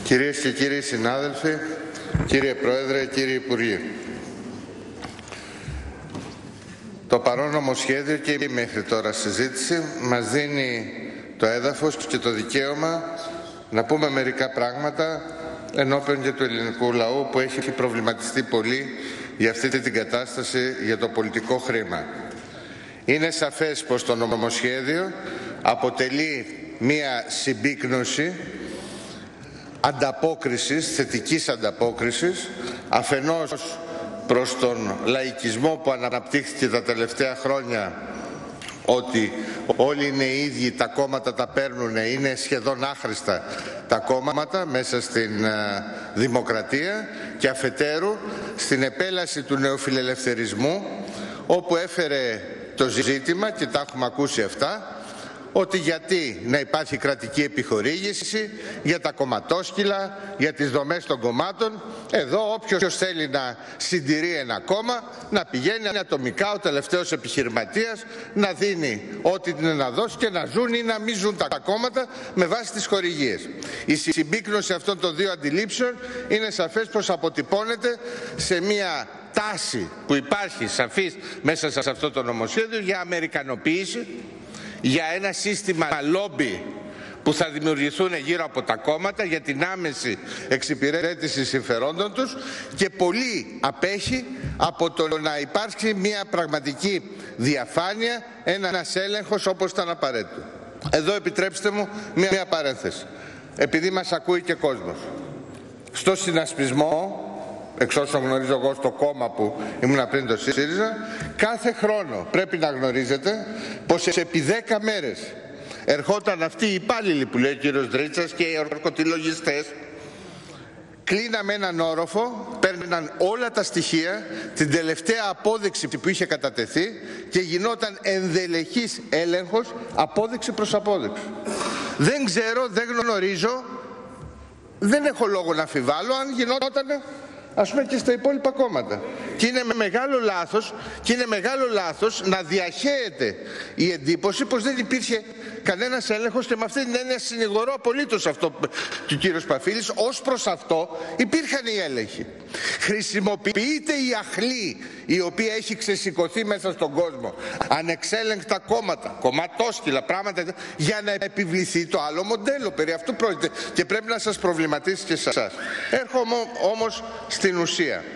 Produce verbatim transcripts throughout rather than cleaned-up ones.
Κυρίες και κύριοι συνάδελφοι, κύριε Πρόεδρε, κύριε Υπουργέ, το παρόν νομοσχέδιο και η μέχρι τώρα συζήτηση μας δίνει το έδαφος και το δικαίωμα να πούμε μερικά πράγματα ενώπιον και του ελληνικού λαού που έχει προβληματιστεί πολύ για αυτή την κατάσταση για το πολιτικό χρήμα. Είναι σαφές πως το νομοσχέδιο αποτελεί μία συμπίκνωση ανταπόκρισης, θετικής ανταπόκρισης, αφενός προς τον λαϊκισμό που αναπτύχθηκε τα τελευταία χρόνια, ότι όλοι είναι οι ίδιοι, τα κόμματα τα παίρνουν, είναι σχεδόν άχρηστα τα κόμματα μέσα στην uh, δημοκρατία, και αφετέρου στην επέλαση του νεοφιλελευθερισμού, όπου έφερε το ζήτημα, και τα έχουμε ακούσει αυτά, ότι γιατί να υπάρχει κρατική επιχορήγηση για τα κομματόσκυλα, για τις δομές των κομμάτων. Εδώ όποιος θέλει να συντηρεί ένα κόμμα, να πηγαίνει ατομικά, ο τελευταίος επιχειρηματίας, να δίνει ό,τι είναι να δώσει και να ζουν ή να μην ζουν τα κόμματα με βάση τις χορηγίες. Η συμπίκνωση αυτών των δύο αντιλήψεων είναι σαφές πως αποτυπώνεται σε μια τάση που υπάρχει σαφής μέσα σε αυτό το νομοσχέδιο για αμερικανοποίηση, για ένα σύστημα λόμπι που θα δημιουργηθούν γύρω από τα κόμματα για την άμεση εξυπηρέτηση συμφερόντων τους, και πολύ απέχει από το να υπάρξει μια πραγματική διαφάνεια, ένας έλεγχος όπως ήταν απαραίτητο. Εδώ επιτρέψτε μου μια, μια παρένθεση, επειδή μας ακούει και κόσμος. Στο συνασπισμό, εξ όσων γνωρίζω εγώ στο κόμμα που ήμουν πριν το ΣΥΡΙΖΑ, κάθε χρόνο πρέπει να γνωρίζετε πως επί δέκα μέρες ερχόταν αυτοί οι υπάλληλοι που λέει ο κύριος Δρίτσας και οι ορκωτιλογιστές, κλείναμε έναν όροφο, παίρναν όλα τα στοιχεία, την τελευταία απόδειξη που είχε κατατεθεί, και γινόταν ενδελεχής έλεγχος απόδειξη προς απόδειξη. Δεν ξέρω, δεν γνωρίζω, δεν έχω λόγο να αμφιβάλλω αν γινόταν ας πούμε και στα υπόλοιπα κόμματα. Και είναι μεγάλο λάθος, και είναι μεγάλο λάθος να διαχέεται η εντύπωση πως δεν υπήρχε κανένας έλεγχος, και με αυτή την έννοια συνηγορώ απολύτως αυτό του κύριου Σπαφίλης. Ως προς αυτό υπήρχαν οι έλεγχοι. Χρησιμοποιείται η αχλή η οποία έχει ξεσηκωθεί μέσα στον κόσμο, ανεξέλεγκτα κόμματα, κομματόσκυλα, πράγματα, για να επιβληθεί το άλλο μοντέλο. Περί αυτού πρόκειται και πρέπει να σας προβληματίσει και εσάς. Έρχομαι όμως στην ουσία.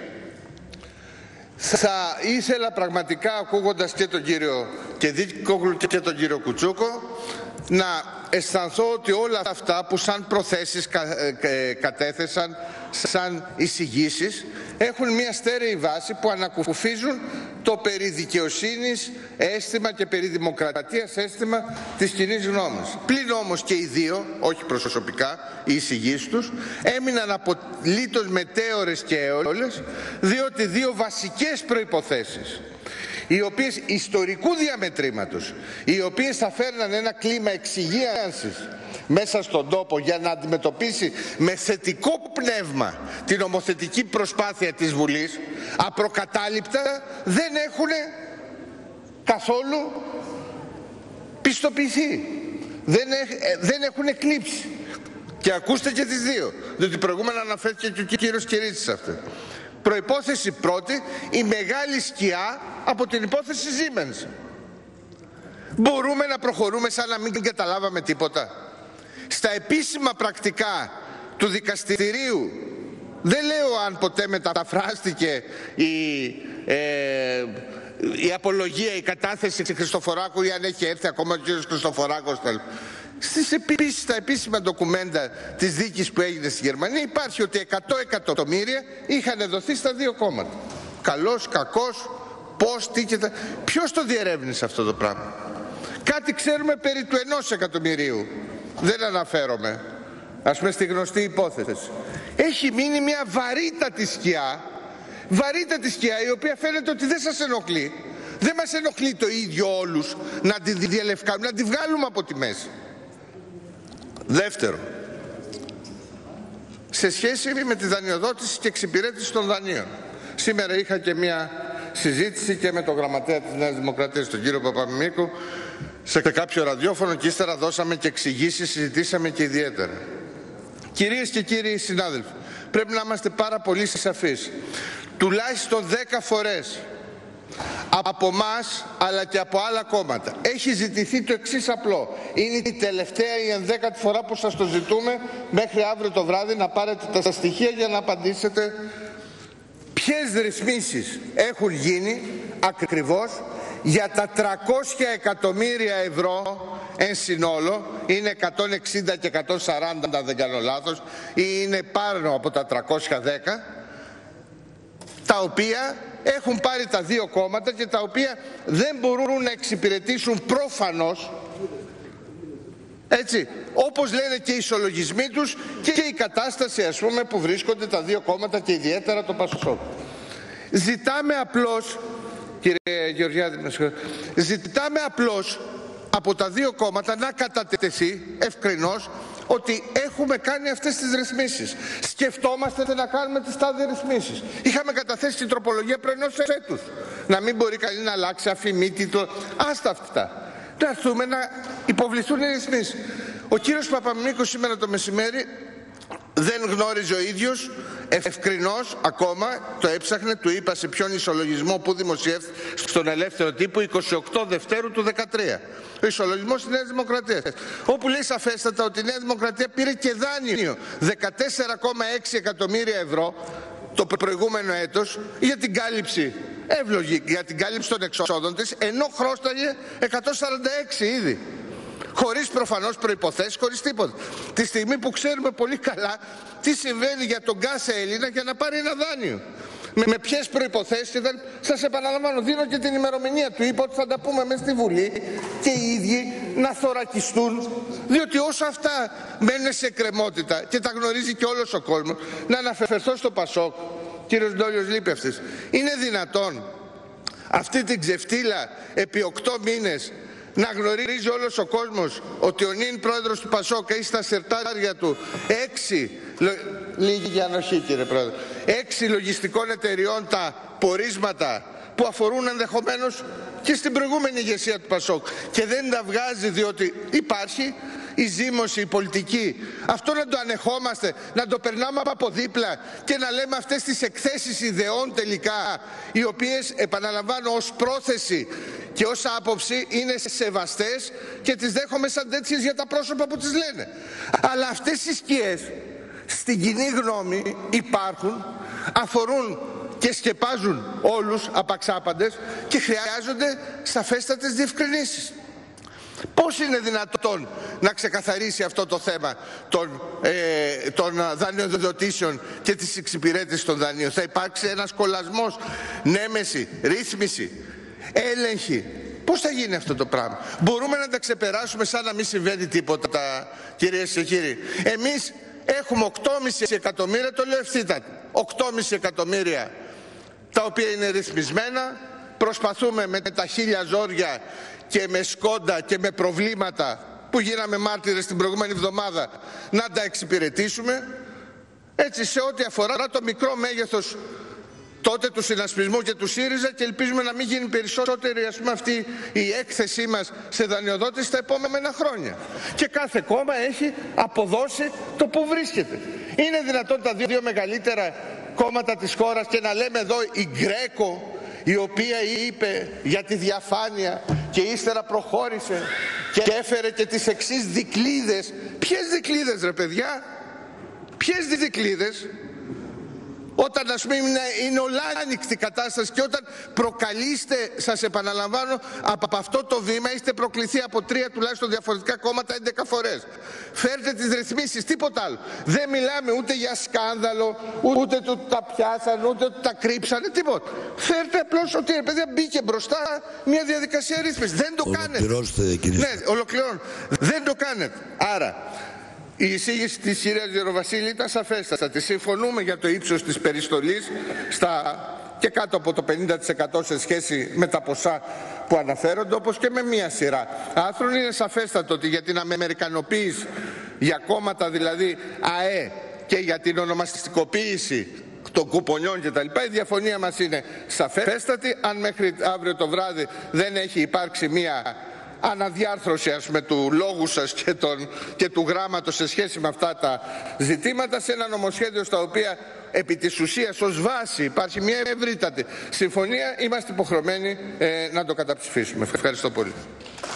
Θα ήθελα πραγματικά, ακούγοντας και τον κύριο Κεδίκογλου και τον κύριο Κουτσούκο, να αισθανθώ ότι όλα αυτά που σαν προθέσεις κα, ε, κατέθεσαν, σαν εισηγήσεις, έχουν μια στέρεη βάση που ανακουφίζουν το περί δικαιοσύνης αίσθημα και περί δημοκρατίας αίσθημα της κοινής γνώμης. Πλην όμως και οι δύο, όχι προσωπικά, οι εισηγήσεις τους έμειναν απολύτως μετέωρες και αιώλες, διότι δύο βασικές προϋποθέσεις, οι οποίες ιστορικού διαμετρήματος, οι οποίες θα φέρναν ένα κλίμα εξυγίανσης μέσα στον τόπο για να αντιμετωπίσει με θετικό πνεύμα την νομοθετική προσπάθεια της Βουλής, απροκατάληπτα δεν έχουν καθόλου πιστοποιηθεί, δεν, έχ, δεν έχουν εκλείψει. Και ακούστε και τις δύο, διότι προηγούμενα αναφέρθηκε και ο κύριος Κυρίτσης αυτό. Προϋπόθεση πρώτη, η μεγάλη σκιά από την υπόθεση Siemens. Μπορούμε να προχωρούμε σαν να μην καταλάβαμε τίποτα? Στα επίσημα πρακτικά του δικαστηρίου, δεν λέω αν ποτέ μεταφράστηκε η, ε, η απολογία, η κατάθεση της Χριστοφοράκου, ή αν έχει έρθει ακόμα ο κύριος Χριστοφοράκος. Στις επίσης, στα επίσημα ντοκουμέντα της δίκης που έγινε στη Γερμανία υπάρχει ότι εκατό εκατομμύρια είχαν δοθεί στα δύο κόμματα. Καλός, κακός, πώς, τι και τα... Ποιος το διερεύνησε αυτό το πράγμα? Κάτι ξέρουμε περί του ενός εκατομμυρίου. Δεν αναφέρομαι, ας πούμε, στη γνωστή υπόθεση. Έχει μείνει μια βαρύτατη σκιά, βαρύτατη σκιά, η οποία φαίνεται ότι δεν σας ενοχλεί. Δεν μας ενοχλεί το ίδιο όλους να τη διαλευκάνουμε, να τη βγάλουμε από τη μέση. Δεύτερο, σε σχέση με τη δανειοδότηση και εξυπηρέτηση των δανείων. Σήμερα είχα και μια συζήτηση και με τον γραμματέα της Νέας Δημοκρατίας, τον κύριο Παπαμιμίκο, σε κάποιο ραδιόφωνο, και ύστερα δώσαμε και εξηγήσεις, συζητήσαμε και ιδιαίτερα. Κυρίες και κύριοι συνάδελφοι, πρέπει να είμαστε πάρα πολύ σαφείς. Τουλάχιστον δέκα φορές από εμάς αλλά και από άλλα κόμματα έχει ζητηθεί το εξής απλό. Είναι η τελευταία ή ενδέκατη φορά που σας το ζητούμε μέχρι αύριο το βράδυ να πάρετε τα στοιχεία για να απαντήσετε ποιες ρυθμίσεις έχουν γίνει ακριβώς για τα τριακόσια εκατομμύρια ευρώ εν συνόλο, είναι εκατόν εξήντα και εκατόν σαράντα αν δεν κάνω λάθος, ή είναι πάνω από τα τριακόσια δέκα, τα οποία έχουν πάρει τα δύο κόμματα και τα οποία δεν μπορούν να εξυπηρετήσουν προφανώς, έτσι, όπως λένε και οι ισολογισμοί τους και η κατάσταση, ας πούμε, που βρίσκονται τα δύο κόμματα και ιδιαίτερα το ΠΑΣΟΚ. Ζητάμε απλώς, κύριε Γεωργιάδη, ζητάμε απλώς από τα δύο κόμματα να κατατεθεί ευκρινώς ότι έχουμε κάνει αυτές τις ρυθμίσεις. Σκεφτόμαστε να κάνουμε τις τάδε ρυθμίσεις. Είχαμε καταθέσει την τροπολογία πριν ενός έτους. Να μην μπορεί κανείς να αλλάξει αφημί, τίτλο. Άστα αυτά. Να έρθουμε να υποβληθούν οι ρυθμίσεις. Ο κύριος Παπαμιμίκος σήμερα το μεσημέρι δεν γνώριζε ο ίδιος ευκρινώς ακόμα, το έψαχνε, του είπα σε ποιον ισολογισμό που δημοσιεύθηκε στον Ελεύθερο Τύπο εικοστή ογδόη Δευτέρου του δεκατρία. Ο ισολογισμός της Νέας Δημοκρατίας, όπου λέει σαφέστατα ότι η Νέα Δημοκρατία πήρε και δάνειο δεκατέσσερα κόμμα έξι εκατομμύρια ευρώ το προηγούμενο έτος για την κάλυψη, εύλογη, για την κάλυψη των εξόδων της, ενώ χρώσταγε εκατόν σαράντα έξι ήδη. Χωρίς προφανώς προϋποθέσεις, χωρίς τίποτα. Τη στιγμή που ξέρουμε πολύ καλά τι συμβαίνει για τον κάθε Έλληνα για να πάρει ένα δάνειο. Με, με ποιες προϋποθέσεις ήταν, σας επαναλαμβάνω, δίνω και την ημερομηνία του. Είπα ότι θα τα πούμε μέσα στη Βουλή και οι ίδιοι να θωρακιστούν, διότι όσο αυτά μένουν σε εκκρεμότητα και τα γνωρίζει και όλος ο κόσμος, να αναφερθώ στο ΠΑΣΟΚ, κύριος Ντόλιος λείπει αυτής. Είναι δυνατόν αυτή την ξεφτύλα επί οκτώ μήνες να γνωρίζει όλος ο κόσμος ότι ο νυν πρόεδρος του ΠΑΣΟΚ έχει στα σερτάρια του έξι, λίγη ανοχή κύριε πρόεδρε, έξι λογιστικών εταιριών τα πορίσματα που αφορούν ενδεχομένως και στην προηγούμενη ηγεσία του ΠΑΣΟΚ και δεν τα βγάζει διότι υπάρχει η ζήμωση, η πολιτική. Αυτό να το ανεχόμαστε, να το περνάμε από δίπλα και να λέμε αυτές τις εκθέσεις ιδεών τελικά, οι οποίες, επαναλαμβάνω, ως πρόθεση και ως άποψη είναι σεβαστές και τις δέχομαι σαν τέτοιες για τα πρόσωπα που τις λένε. Αλλά αυτές οι σκιές στην κοινή γνώμη υπάρχουν, αφορούν και σκεπάζουν όλους απαξάπαντες και χρειάζονται σαφέστατες διευκρινήσεις. Πώς είναι δυνατόν να ξεκαθαρίσει αυτό το θέμα των, ε, των δανειοδοτήσεων και της εξυπηρέτησης των δανείων? Θα υπάρξει ένας κολλασμός, νέμεση, ρύθμιση, έλεγχη. Πώς θα γίνει αυτό το πράγμα? Μπορούμε να τα ξεπεράσουμε σαν να μην συμβαίνει τίποτα, κυρίες και κύριοι? Εμείς έχουμε οκτώ κόμμα πέντε εκατομμύρια, το λέω ευθύτατα, οκτώ κόμμα πέντε εκατομμύρια τα οποία είναι ρυθμισμένα. Προσπαθούμε με τα χίλια ζόρια και με σκόντα και με προβλήματα που γίναμε μάρτυρες την προηγούμενη εβδομάδα να τα εξυπηρετήσουμε. Έτσι, σε ό,τι αφορά το μικρό μέγεθος τότε του συνασπισμού και του ΣΥΡΙΖΑ, και ελπίζουμε να μην γίνει περισσότερη, ας πούμε, αυτή η έκθεσή μας σε δανειοδότηση τα επόμενα χρόνια. Και κάθε κόμμα έχει αποδώσει το που βρίσκεται. Είναι δυνατόν τα δύο μεγαλύτερα κόμματα της χώρας και να λέμε εδώ η Γκρέκο, η οποία είπε για τη διαφάνεια και ύστερα προχώρησε και έφερε και τις εξής δικλείδες. Ποιες δικλείδες ρε παιδιά? Ποιες δικλείδες? Όταν, ας πούμε, είναι, είναι ολάνυχτη κατάσταση και όταν προκαλείστε, σας επαναλαμβάνω, από αυτό το βήμα είστε προκληθεί από τρία τουλάχιστον διαφορετικά κόμματα έντεκα φορές. Φέρτε τις ρυθμίσεις, τίποτα άλλο. Δεν μιλάμε ούτε για σκάνδαλο, ούτε του τα πιάσαν, ούτε του τα κρύψανε, τίποτα. Φέρτε απλώς ότι, ρε παιδιά, μπήκε μπροστά μια διαδικασία ρύθμισης. Δεν το κάνετε. Ναι, ολοκληρώνω. Δεν το κάνετε. Άρα, η εισήγηση της κυρίας Γεροβασίλη ήταν σαφέστατη. Συμφωνούμε για το ύψος της περιστολής στα και κάτω από το πενήντα τοις εκατό σε σχέση με τα ποσά που αναφέρονται, όπως και με μία σειρά άρθρων. Είναι σαφέστατο ότι για την αμερικανοποίηση, για κόμματα δηλαδή ΑΕ και για την ονομαστικοποίηση των κουπονιών κτλ. Η διαφωνία μας είναι σαφέστατη. Αν μέχρι αύριο το βράδυ δεν έχει υπάρξει μία αναδιάρθρωση ας πούμε, του λόγου σας και, τον, και του γράμματος σε σχέση με αυτά τα ζητήματα σε ένα νομοσχέδιο στα οποία επί της ουσίας ως βάση υπάρχει μια ευρύτατη συμφωνία, είμαστε υποχρεωμένοι ε, να το καταψηφίσουμε. Ευχαριστώ πολύ.